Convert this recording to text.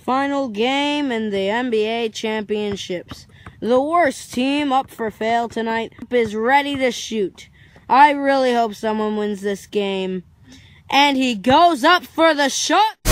Final game in the NBA championships. The worst team up for fail tonight is ready to shoot. I really hope someone wins this game. And he goes up for the shot.